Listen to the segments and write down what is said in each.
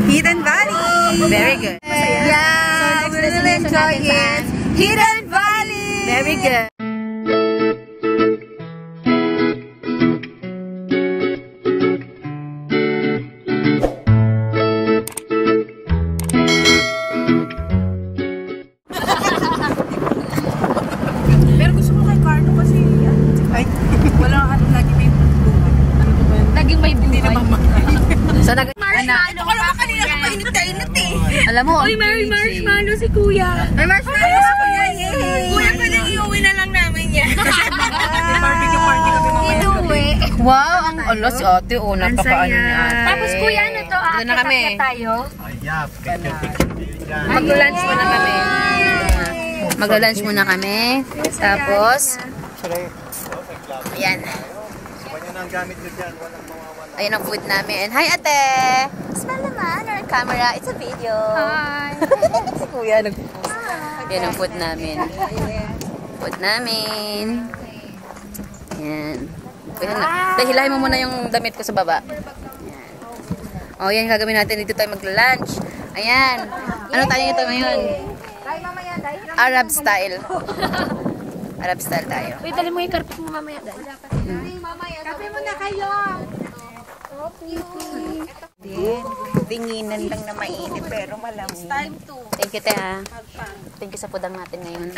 Hidden Valley. Very good. Yeah, we will enjoy it. Hidden Valley. Very good. Pero gusto mo kay Carlo kasi ay, wala ano lagi may buhay. Naging may buhay. Hindi naman makain. So, Ito ko naman kanina kapainit na init eh. alam mo, Uy, may marshmallow si Kuya. May marshmallow sa kuya. Yay! Kuya, pwede iuwi na lang namin yan. Barbecue party kami mamaya. Inuwi. wow, ang alo si ate, oh, napakaano niya. Tapos Kuya, ano to? Doon na kami. Aakyat tayo. Mag-lunch muna kami. Mag-lunch muna kami. Tapos, ayan. Ayan ang food namin. Hi, ate! Smile naman, our camera. It's a video. Hi. Si Kuya nag-post. Ayan ang food namin. Food namin. Ayan. Ayan na. Dahilahin mo muna yung damit ko sa baba. Ayan. O, yan gagawin natin. Dito tayo mag-lunch. Ayan. Ano tayo ito ngayon? Arab style. Arab style tayo. Uy, dali mo yung carpet mo mamaya. Kape mo na kayo. Dinginan lang na mainit pero malamig. Thank you, Tea. Thank you sa pudang natin ngayon.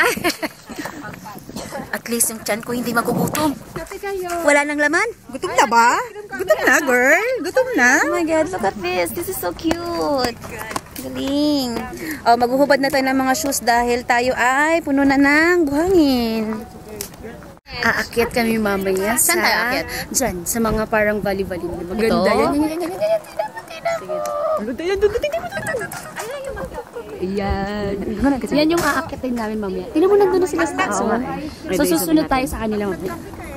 At least yung tiyan ko hindi magugutom. Wala nang laman. Gutom na ba? Gutom na, girl. Gutom na. Oh my God, look at this. This is so cute. Galing. Oh, maghuhubad na tayo ng mga shoes dahil tayo ay puno na ng buhangin. Aakyat kami mamaya. Saan tayo aakyat? Diyan, sa mga parang valley-valley. Maganda. Ito? Yan. Yan yung aakyatin namin mamaya. Tingnan mo, nandun na sila sa taas. So, susunod tayo sa kanila mamaya.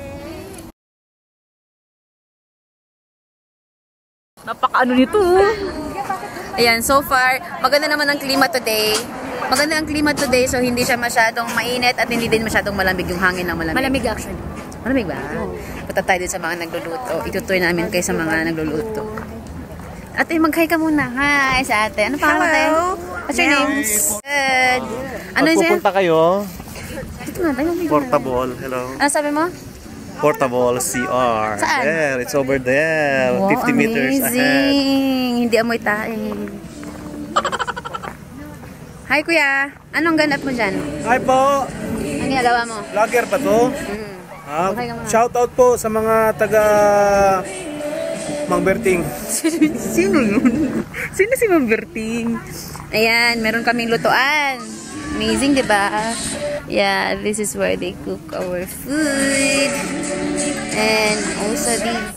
Napaka-ano nito. Ayan, so far, maganda naman ang klima today. Maganda ang klima today, so hindi siya masyadong mainit at hindi din masyadong malamig yung hangin ng malamig. Malamig actually. Malamig ba? Punta tayo din sa mga nagluluto. Itutour namin kayo sa mga nagluluto. Ate, mag-hi ka muna. Hi sa ate. Ano pangalan tayo? What's your name? Good. Ano yun siya? Pupunta kayo, Dito na tayo. portable, hello. Ano sabi mo? Portable CR. Saan? There, it's over there. Wow, 50 meters ahead. amazing. Hindi amoy tae. Hi kuya, anong ganap mo dyan? Hi po! Ang ginagawa mo? Vlogger ba to? Okay ka muna. Shout out po sa mga taga Mang Berting. Sino yun? Sino si Ma'am Berting? Ayan, meron kaming lutuan. Amazing, di ba? Yeah, this is where they cook our food. And also this.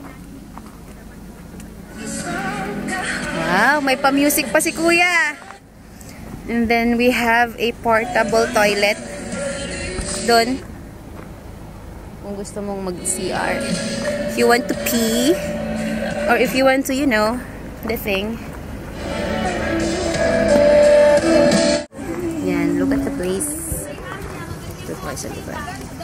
Wow, may pa-music pa si kuya. And then we have a portable toilet doon. Kung gusto mong mag-CR. If you want to pee, or if you want to, you know, the thing. Yan, look at the place. Ito po sa diba?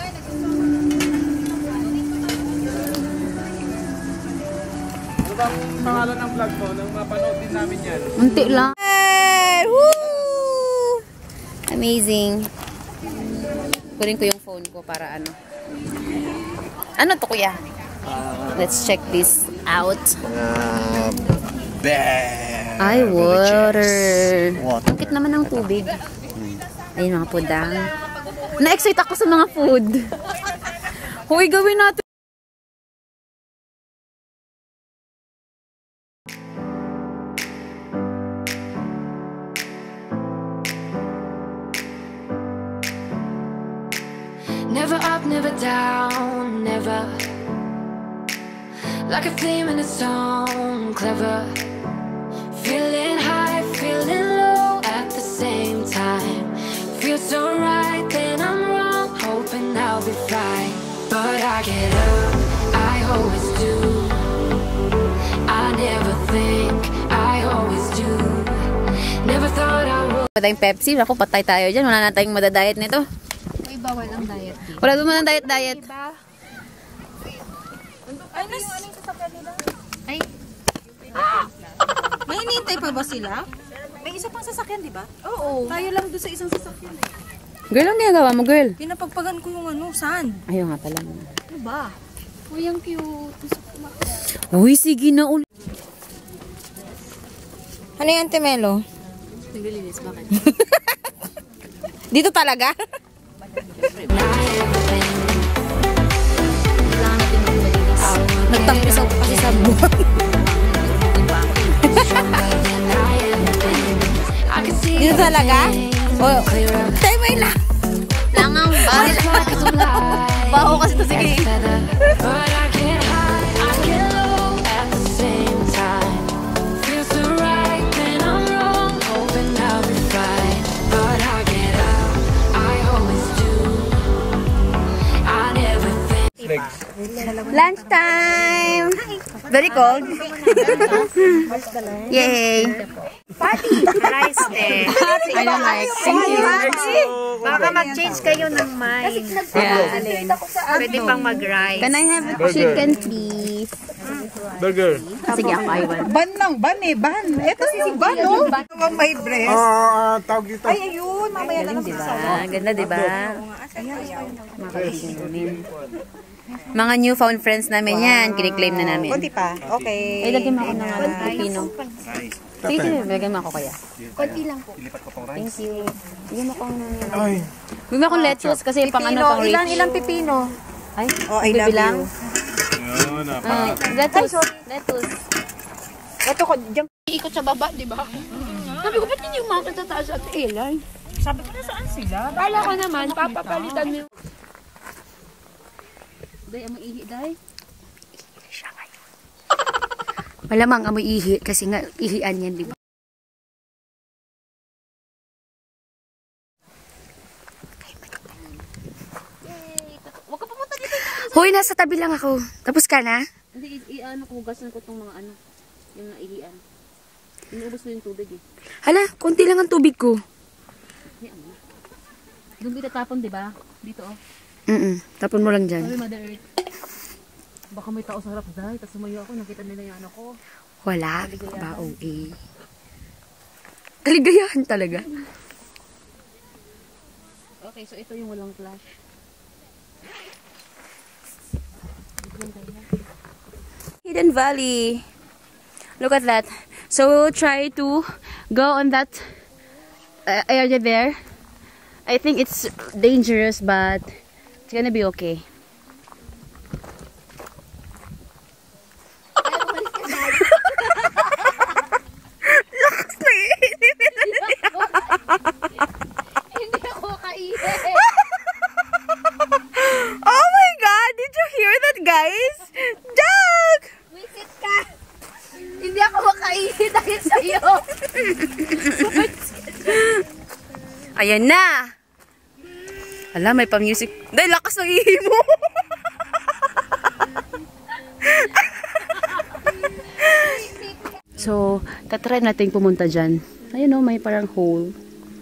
Ano bang pangalan ng vlog mo? Nang mapanood din namin yan. Munti lang. Woo! Amazing. Kunin ko yung phone ko para ano. Ano to kuya? Let's check this out. Bear. Ay, water. Water. Ang cute naman ng tubig. Ayun mga pudang. Na-excite ako sa mga food. Hoy, gawin natin. Never up, never down, never. Like a flame in a song, clever. Feeling high, feeling low at the same time. Feels so right, then I'm wrong, hoping I'll be fine. But I get up, I always do. I never think, I always do. Never thought I would. Patay Pepsi, ako patay tayo dyan. Wala na tayong madadayet nito. Uy, bawal ang diet. Wala naman ng diet. Ay, nas... Ay, Mainit Naghihintay pa ba sila? May isa pang sasakyan, di ba? Oo. Tayo lang doon sa isang sasakyan. Girl, ang ginagawa mo, girl? Pinapagpagan ko yung sand. Ayaw nga pala. Ano ba? Uy, ang cute. Uy, sige na ulit. Ano yan, Temelo? Naglilinis, bakit? Dito talaga? Kailangan natin maglilinis. Nagtampisaw pa kasi sa buwan. Dito talaga? O, tayo may lang. Langang bahil. Baho kasi to, sige. But I get high, I get low at the same time. Feels so right, then I'm wrong, hoping I'll be fine. But I get out, I always do. I never think. Lunchtime! Very cold. Yay! Rice eh. I don't like. Thank you. Baka mag-change kayo ng mind. Yeah. Pwede pang mag-rice. Can I have chicken, please? Burger. Sige, ako I want. Ban lang, ban eh, ban. Ito si ban, no? May breast. Tawag dito. Ay, ayun, mamaya na lang Diba? Ganda, diba? Mga kaibigan namin. Mga newfound friends namin yan. Kiniklaim na namin. Konti pa, okay. Ay, lagyan mo ako ng pipino. Sige, sige. Lagyan mo ako kaya. Konti lang po. Thank you. Lagyan mo ako ng... Ay. Lagyan mo akong lettuce kasi pang ano, pang rich. Ilang pipino? Ay, Oh, I love bibilang. you. Lettuce. Lettuce. Ito ko, dyan. Iikot sa baba, di ba? Sabi ko, ba't hindi umakit sa taas at ilay? Sabi ko na saan sila? Kala ko naman, papapalitan mo yung... Day, amoy ihi, day. Malamang amoy ihi kasi nga ihian yan, di ba? Huwag ka pumunta dito. Hoy, nasa tabi lang ako. Tapos ka na? Hindi, i-ano ko, hugasan ko itong mga ano, yung naihian. Inuubos ko yung tubig eh. Hala, konti lang ang tubig ko. Doon kita tapon, di ba? Dito oh. Tapon mo lang dyan. Sabi, Mother Earth. Baka may tao sa harap, day. Tapos sumayo ako, nakita nila yung ano ko. Wala. Ba, okay. Kaligayahan talaga. Okay, so ito yung walang flash. Hidden Valley. Look at that. So try to go on that area there. I think it's dangerous, but it's gonna be okay. Lakas na Hindi ako kaihi. Oh my God! Did you hear that, guys? Doug! Wisit ka! Hindi ako makaihi dahil sa'yo. Ayan na! Ala, may pa-music. Dahil lakas ng ihi mo! So, tatry natin pumunta dyan. Ayun o, may parang hole.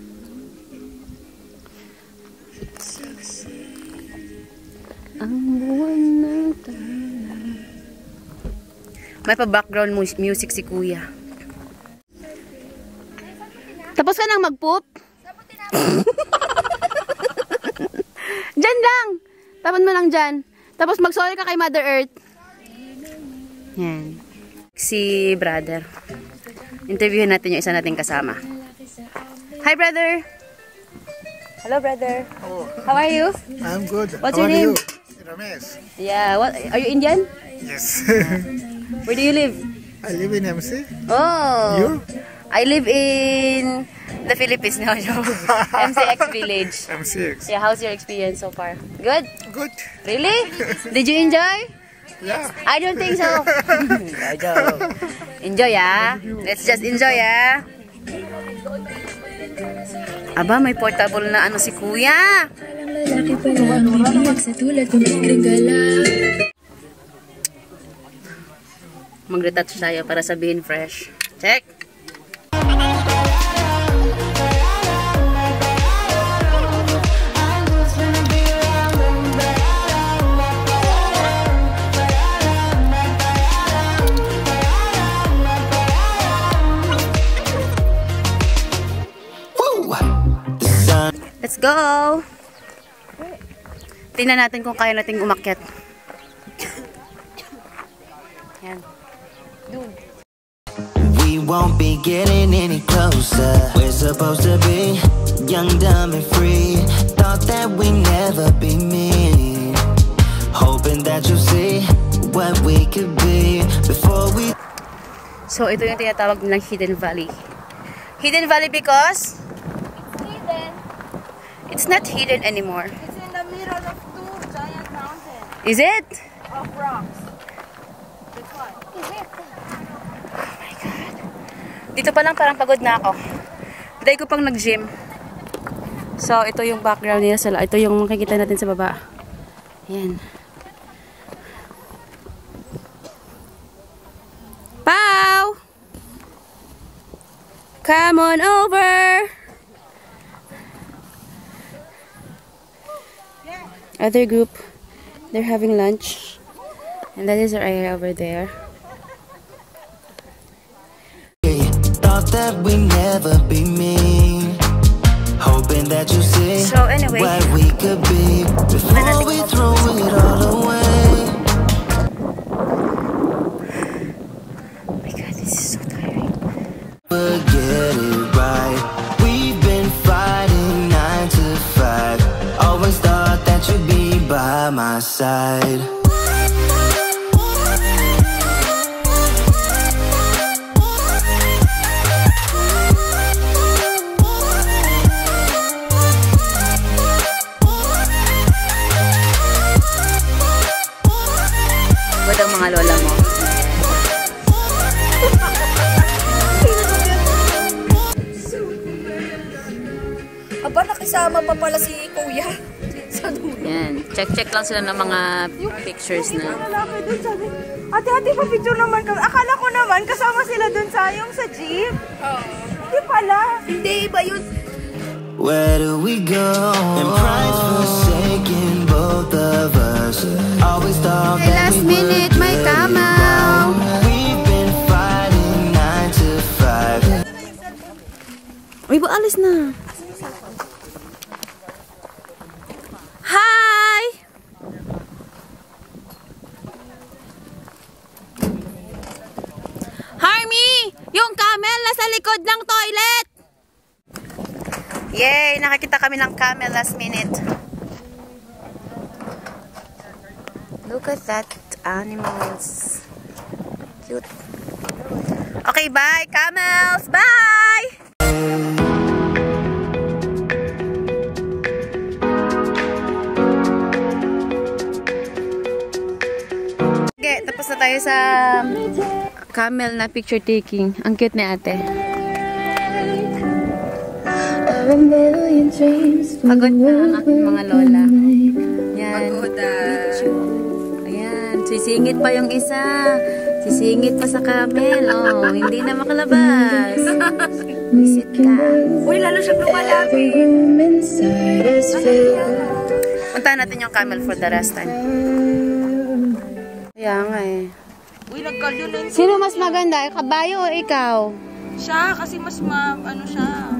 Ang buwan na tayo. May pa-background music si kuya. Tapos ka nang mag-poop? Diyan lang. Tapan mo lang dyan. Tapos mag-sorry ka kay Mother Earth. Yan. Si brother. Interviewin natin yung isa nating kasama. Hi, brother. Hello, brother. How are you? I'm good. What's How your are name? you? Ramesh. Yeah. What? Are you Indian? Yes. Where do you live? I live in MC. Oh. You? I live in the Philippines now. MCX Village. MCX. Yeah. How's your experience so far? Good. Good. Really? Did you enjoy? Yeah. I don't think so. Enjoy, ah. Let's just enjoy, ah. Aba, may portable na ano si kuya. Mag-retouch tayo para sabihin fresh. Check. go! Tingnan natin kung kaya nating umakyat. Yan. We won't be getting any closer. We're supposed to be young, dumb, and free. Thought that we never be me. Hoping that you'll see what we could be before we. So, ito yung tinatawag nilang Hidden Valley. Hidden Valley because Hidden. it's not hidden anymore. It's in the middle of two giant mountains Is it? of rocks. This one. Oh my God. Dito pa lang parang pagod na ako. Day ko pang nag-gym. So, ito yung background nila sa ito yung makikita natin sa baba. Yan. Pau! Come on over! Other group, they're having lunch. And that is our area over there. Thought that we never be me. Hoping that you see So anyway, what we could be before we throw it all away. Oh my God, this is so tiring. Forget it right. We've been fighting 9 to 5. Always thought that you'd be by my side. Ba't ang mga lola mo? Aba, nakisama pa pala si Kuya. Sa dulo. Yan. Check lang sila ng mga pictures na. Lalaki dun sabi, ate, pa-picture naman kami. Akala ko naman, kasama sila dun sa jeep. Hindi pala. Hindi, iba yun. Where do we go? And pride's forsaken both of us. Always thought that Last we minute, would may get it kamaw. wrong. We've been fighting 9 to 5. Uy, ba alis na? Hi! Harmy! Yung camel nasa likod ng toilet! Yay! Nakakita kami ng camel last minute. Look at that animals. Cute. Okay, bye camels! Bye! Okay, tapos na tayo sa camel na picture taking. Ang cute ni ate. Pagod na ang aking mga lola. Yan. Ayan. Sisingit pa yung isa. Sisingit pa sa camel. Oh, hindi na makalabas. Visit ka. Uy, lalo siyang lumalapit. Puntahan natin yung camel for the rest time. Kaya nga eh. Uy, nagkalyo na yun. Sino mas maganda? Kabayo o ikaw? Siya, kasi mas ano siya.